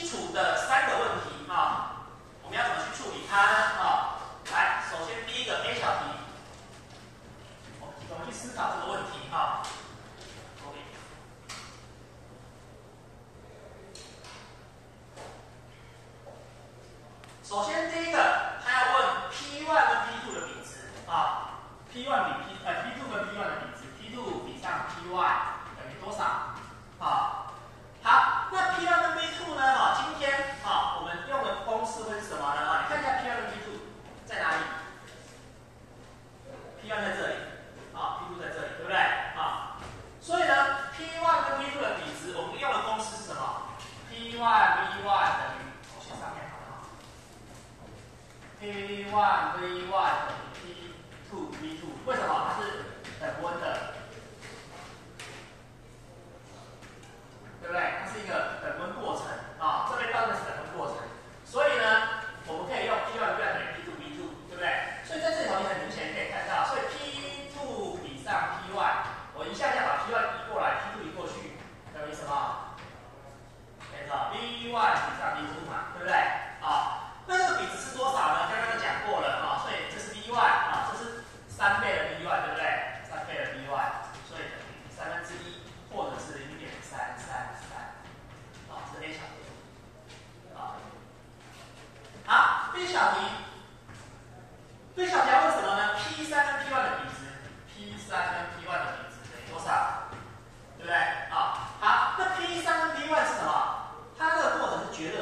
础的3个问题啊，我们要怎么去处理它呢？啊，来，首先第一个 A 小题，我们怎么去思考这个问题啊 ？OK。首先第一个，他要问 P1 跟 P2 的比值啊 ，P1 比 P2 跟 P1 的比值 ，P2 比上 P1 等于多少？啊，好，那 P1 跟 P2 呢？啊，今天啊，我们用的公式会是什么呢？啊，你看一下 P1 跟 P2 在哪里 ？P1 在这里，啊 ，P2 在这里，对不对？啊，所以呢 ，P1 跟 P2 的比值，我们用的公式是什么 ？P1 V1 等于，我写上面好了。P1 V1 等于 P2 V2， 为什么？它是等温的，对不对？它是一个等温过程啊，这边当然是等温过程，所以呢，我们可以用 P1 V1 等于 P2 V2， 对不对？所以在这条你很明显可以看到，所以 P2 比上 P1， 我一下把 P1 移过来 ，P2 移过去，等于什么？没错 ，V1 比上 V2 嘛，对不对？啊。那这个比值是多少呢？刚刚都讲过了啊，所以这是 V1 啊，这是3倍的 V1， 对不对？3倍的 V1， 所以等于1/3，或者是0.333，啊，这是 A 小题啊。好 ，B 小题，B 小题要问什么呢 ？P3 跟 P1 的比值 ，P3 跟 P1 的比值等于多少？对不对？啊，好，那 P3 跟 P1 是什么？它这个过程是绝对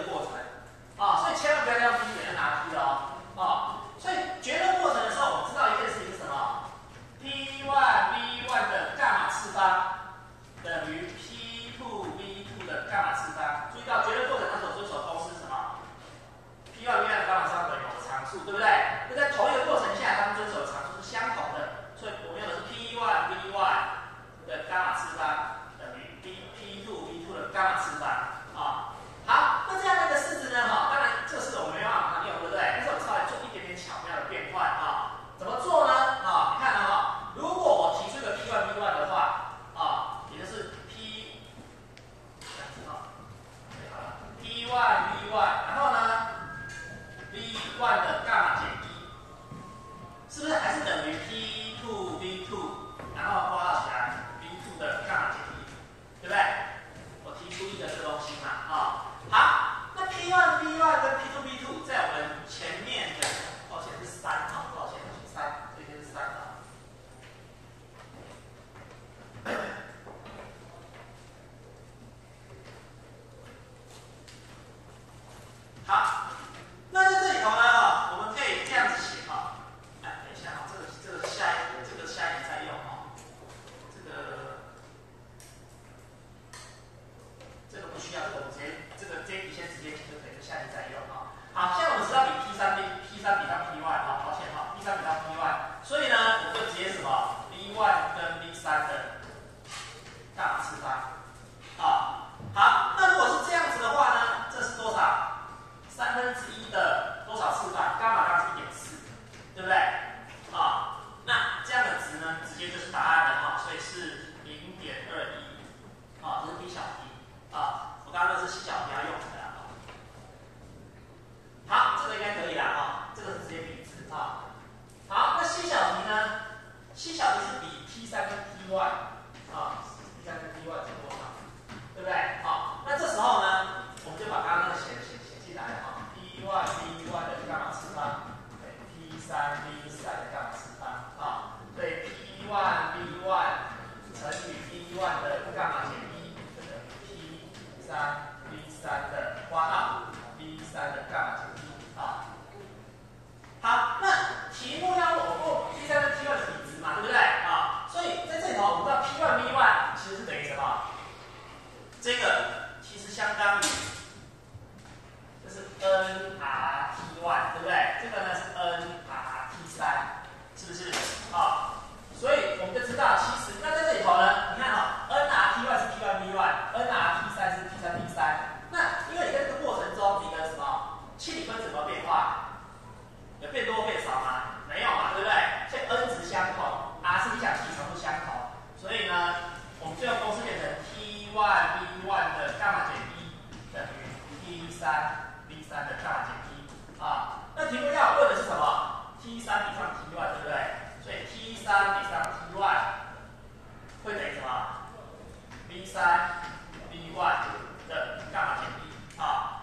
V3 的伽马减 P 啊。那题目要问的是什么 ？T3 比上 T1， 对不对？所以 T3 比上 T1 会等于什么 ？V3 V1 的伽马减 P 啊。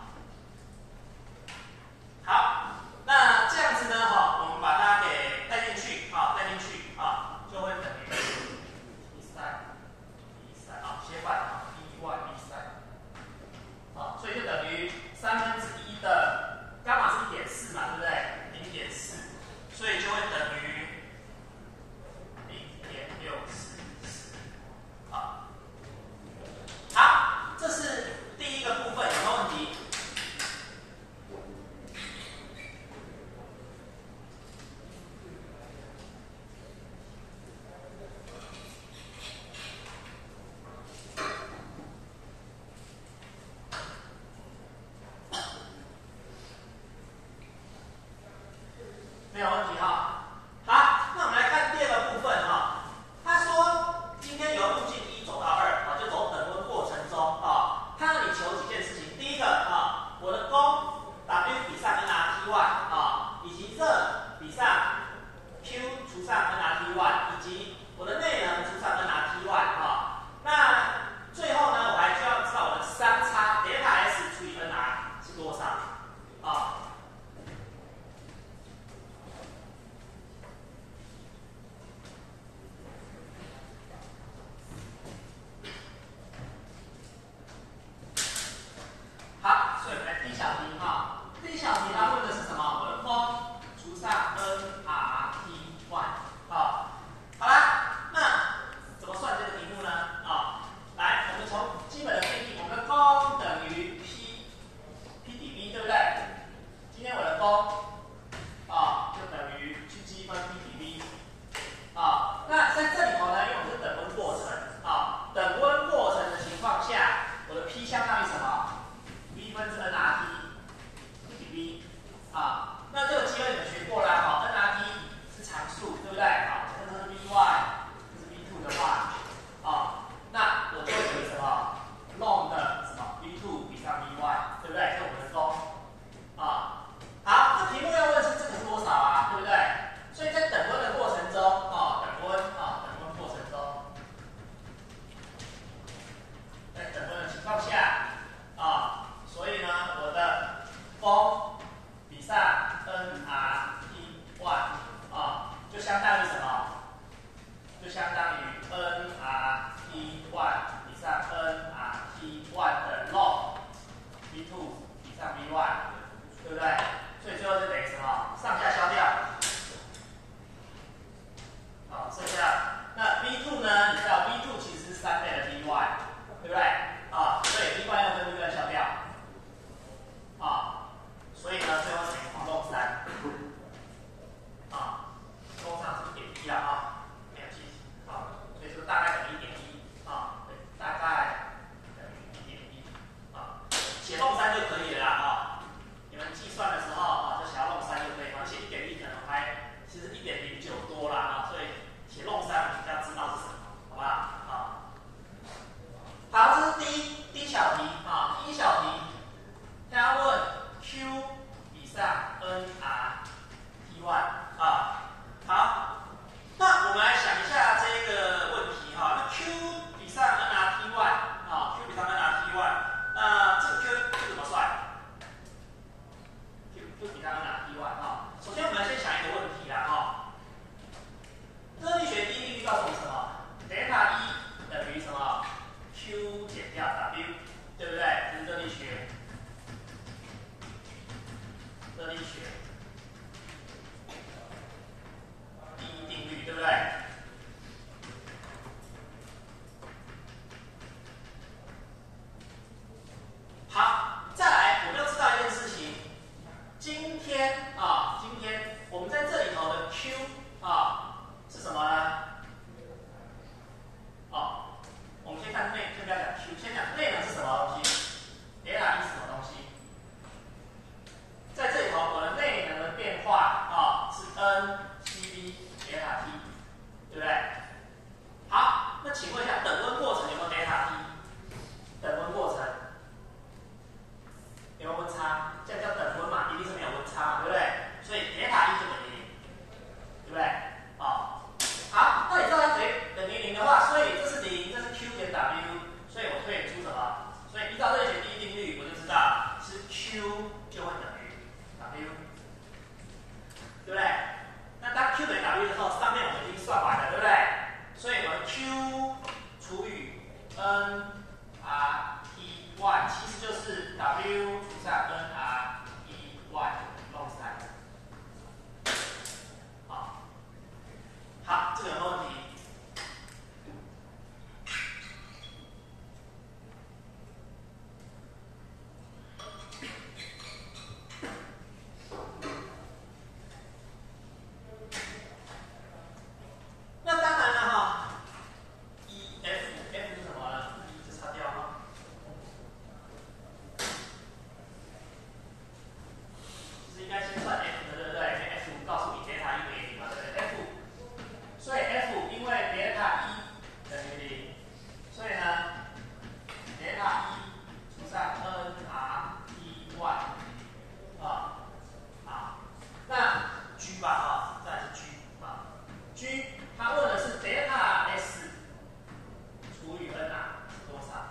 好，那这样子呢，我们把它给带进去就会等于 T3 V3切换V1 V3 所以就等于1/3的伽马是1.4嘛，对不对？0.4，所以就会等于0.644好，这是第一个部分，有没有问题？没有问题好，那我们来看第二个部分他说今天由路径1走到2就走等温过程中他让你求几件事情。第一个我的功 W 比上 nRT1 以及热比上 Q 除上 nRT1 以及我的内能除上 nRT1 那最后呢，我还需要知道我的商差 delta S 除以 nR 是多少好，所以我们来第一小题第一小题它问的是什么？我的功除上 nRT1 好啦，那怎么算这个题目呢？来，我们从基本的定义，我们的功等于 P 底 B， 对不对？今天我的功就等于去积分 P 底 B 那在这里头呢，因为我们是等温过程等温过程的情况下，我的 P 相当于什么？ V 分之 nRT P 底 B 那这个积分你们学过啦，nRT 是常数，对不对？这是 V1， 这是 V2 的话那我就等于什么 ln 的什么 V2 比上 V1， 对不对？这是我们的功好，这题目要问是这个是多少对不对？所以在等温的过程中等温过程中，在等温的情况下所以呢，我的功比上 nRT1 就相当于什么？就相当于 nRT1 比上 nRT1 的 ln V2 比上 Q 除上 NR 1Y 弄3。好，好，这个有没有问题？那当然了哈，F 是什么呢？就擦掉哈。其实应该先算 F 的，对不对？因为 F 告诉你 delta 1为0嘛，对不对 ？F， 所以 F 因为 delta 1等于0，所以呢 delta 1除上 NR 1Y 啊，好，那 G 吧啊，再来是 G 啊 ，G 他问的是 delta S 除以 NR 是多少？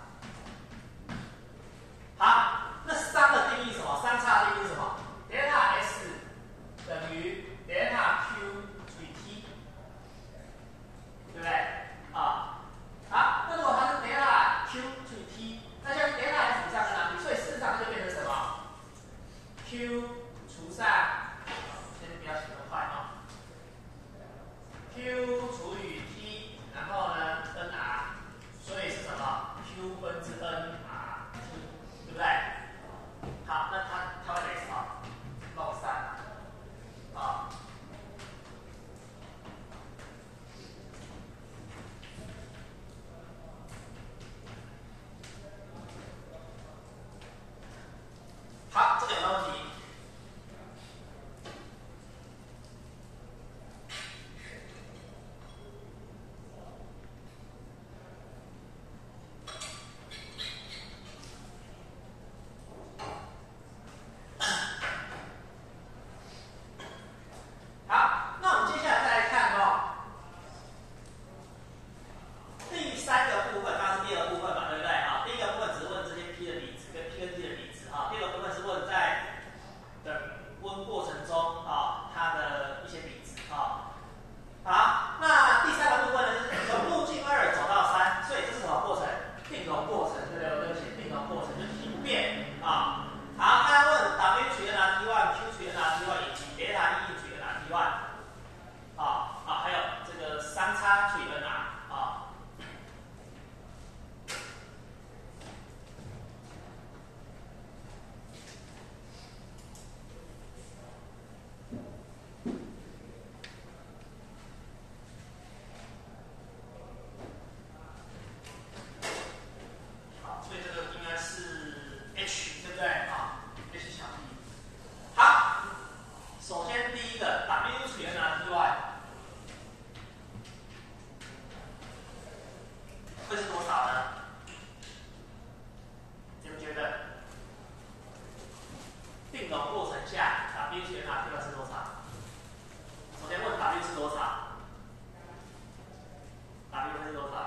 好，那熵的定义是什么？熵差的定义是什么 ？delta S 等于 delta Q 除以 T， 对不对？啊，好，那如果它是 delta Q 除以 T， 那像 delta S 除上 NR， 所以事实上它就变成什么 ？Q 除上，先不要写那么快啊。Q 除以 T， 然后呢 NR， 所以是什么 ？Q 分之 NR T， 对不对？好，那它会等于什么？弄3啊。好，这个有没有问题？好，那我们接下来再来看哦，第三个部分，它是第二部分嘛，对不对？好，第一个部分只是问这些 P 的比值跟 P 跟 T 的比值啊，第二个部分是问在等温过程中啊它的一些比值啊。好，那第三个部分呢是从路径2走到3，所以这是什么过程？定容过程，对不对？我跟你写定容过程就是形变啊。好，他问 W 除以 NRT1，Q 除以 NRT1 以及 delta E 除以 NRT1， 还有这个熵差除以 NR 啊。好，所以这个应该是 H， 对不对？啊 ，H 小 t。好，首先第一个 W 除以 NRT1 会是多少呢？觉不觉得？定容过程下 W 除以 NRT1 是多少？首先问 W 是多少 ？W 是多少？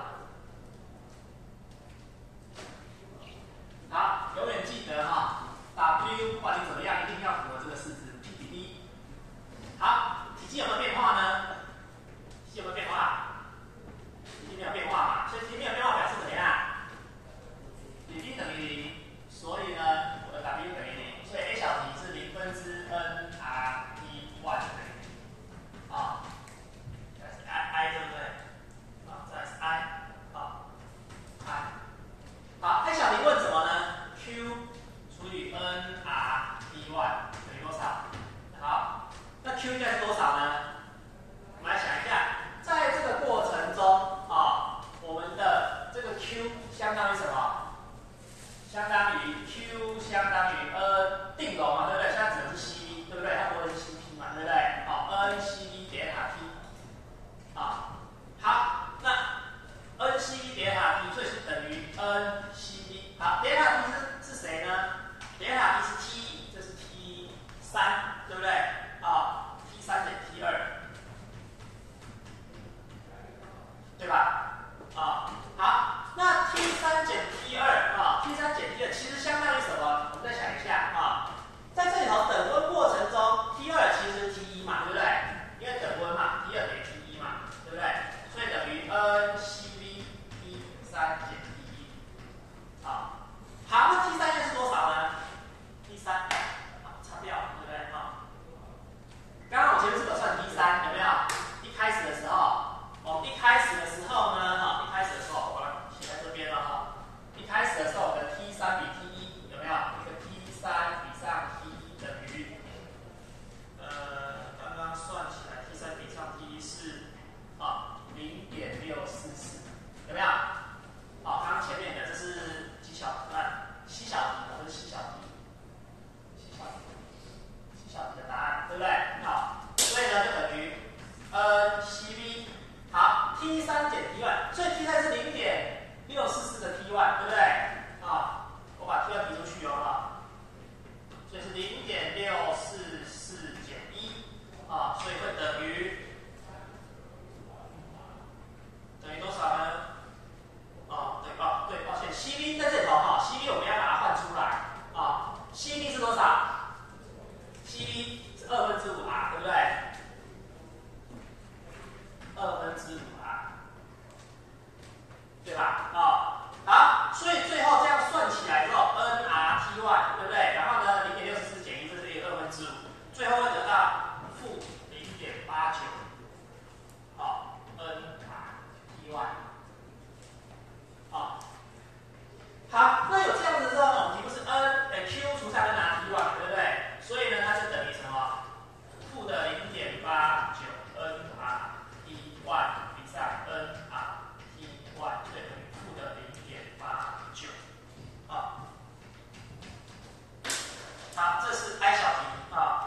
好，永远记得哈 ，W 不管你怎么样，一定要符合这个式子 P 比 D。好，体积有没有变化呢？体积有没有变化？体积没有变化嘛，所以体积没有变化表示怎么样？比 D 等于0，所以呢，我的 W 等于0，所以 A 小题是0分之 NR1Y 等于0。啊，这是 I 对不对？啊，这是 I， 好 ，I。好 ，A 小题问什么呢 ？Q 除以 NR1Y 等于多少？好，那 Q 应该是多少呢？我们来想一下，在这个过程中啊，我们的这个 Q 相当于什么？相当于 Q 相当于 N 定容嘛，对不对？现在指的是 C， 对不对？它不会是 CP 嘛，对不对？好 ，NCD 点 T， 啊，好，那 NCD 点 T， 所以是等于 NCD。好，点 T 是谁呢？点 T 是 ，C 是5/2，对不对？5/2，对吧？好，所以最后这样算起来之后 ，nRT1，对不对？然后呢，0.64减1，这是一个5/2，最后会得到负0.89，好 ，nRT1，好。好，那有这样子之后呢，我们题目是Q 除上 nRT1，对不对？所以呢，它就等于什么？负的0.89 nRT1 比上 nRT1，对，等于负的0.89。好，好，这是 I 小题啊。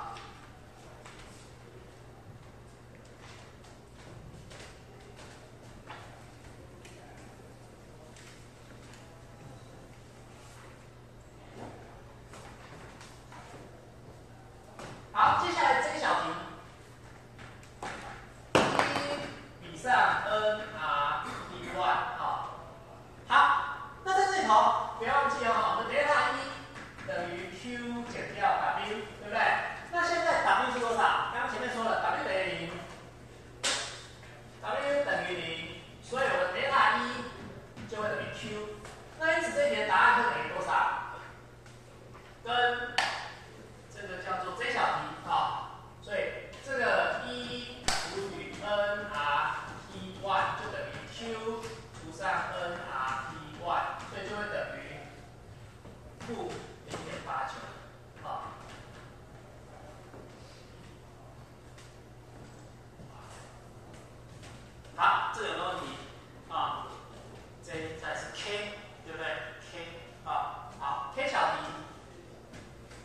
好，接下来这个小题，比上 nRT1，好，那在这里头不要忘记哦，我们delta 1等于 Q 减掉 W， 对不对？那现在 W 是多少？刚刚前面说了 W 等于0 ，W 等于0，所以我的delta 1就会等于 Q。那因此这一题的答案就等于多少？跟这个叫做 J 小题所以这个1除以 nRT1 就等于 Q 除上 nRT1，所以就会等于负0.89，好，这个有没有问题？J 再是 K， 对不对 ？K 好 K 小题。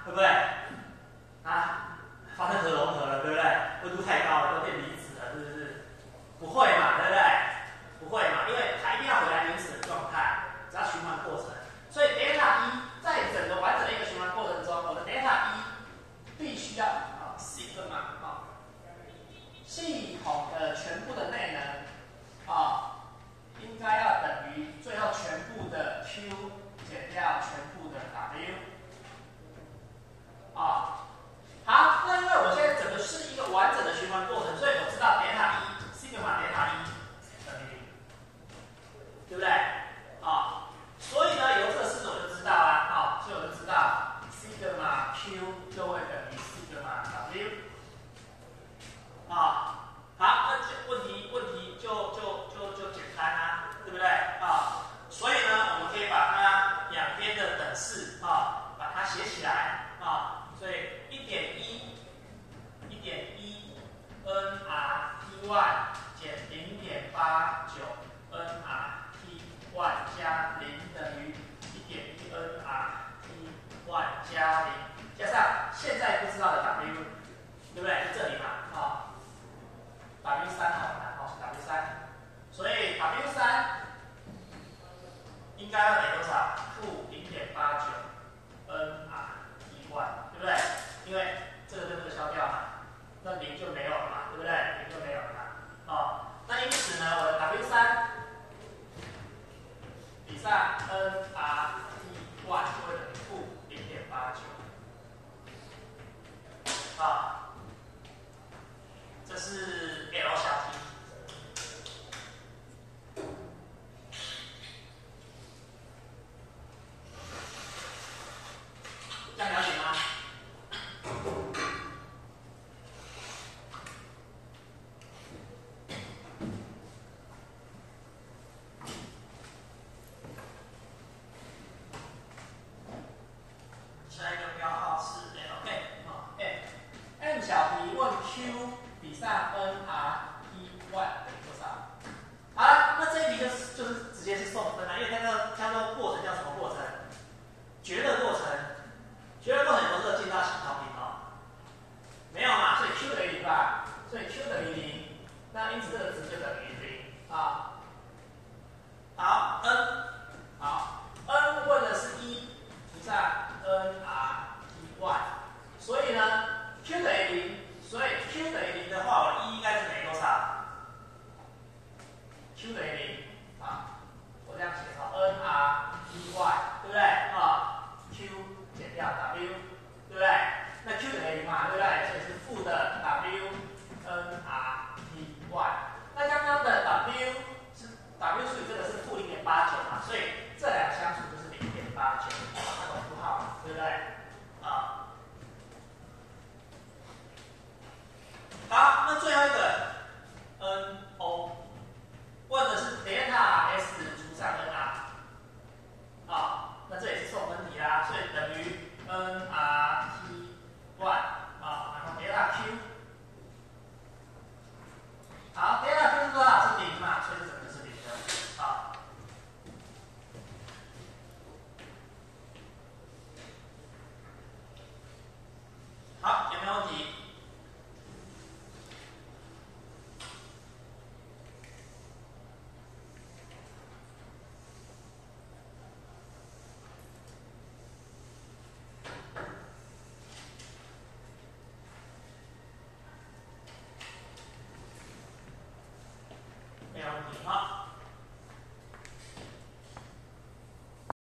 对不对？啊，发生核融合了，对不对？温度太高了，都变离子了，是不是？不会嘛，对不对？不会嘛，因为它一定要回来原始的状态，只要循环过程。所以 delta 在整个完整的一个循环过程中，我的 delta 必须要sigma 系统的全部的内能应该要等于最后全部的 Q 减掉全部的 W 好，那因为我现在整个是一个完整的循环过程，所以我知道 delta sigma delta 等于0，对不对？所以呢，由这个式子我就知道啦，所以我就知道 sigma Q 就会等于 sigma W。好，那问题就简单啦，对不对？所以呢，我们可以把它两边的等式把它写起来所以1.1 nRT1 减0.89 nRT1 加0等于1.1 nRT1 加0，加上现在不知道的 W， 对不对？就这里嘛W3 W3，所以 W3 应该要等于多少？负0.89 nRT1， 对不对？因为这个跟这个消掉嘛，那0就没有了嘛，对不对？0就没有了嘛。那因此呢，我的 W3 比上 nRT1 就会等于负0.89。这是 L 小题。这样了解吗？下一个标号是 M 小题问 Q 比上 nRT1 等于多少？好了，那这一题就是直接是送分了，因为它说过程叫什么过程？绝热过程。绝热过程有没有进到新桃平没有嘛，所以 Q 等于0吧，所以 Q 等于0，那因此这个值就等于0好 ，N 问的是1比上 nRT1， 所以呢 Q 等于0，所以 Q 等于0的话，我的应该是等于多少 ？Q 等于0我这样写nRT1， 对不对？Q 减掉 W， 对不对？那 Q 等于0嘛，对不对？所以是负的 W nRT1。那刚刚的 W 除以这个是负0.89嘛，所以这两个相除就是0.89，那个符号嘛，对不对？好，那最后一个 NO 问的是 delta S 除上 nR，那这也是送分题啦，所以等于 nRT1 然后 delta Q。好 ，delta Q 是多少？是0嘛，所以这整个是0的。好，有没有问题？没有问题。好。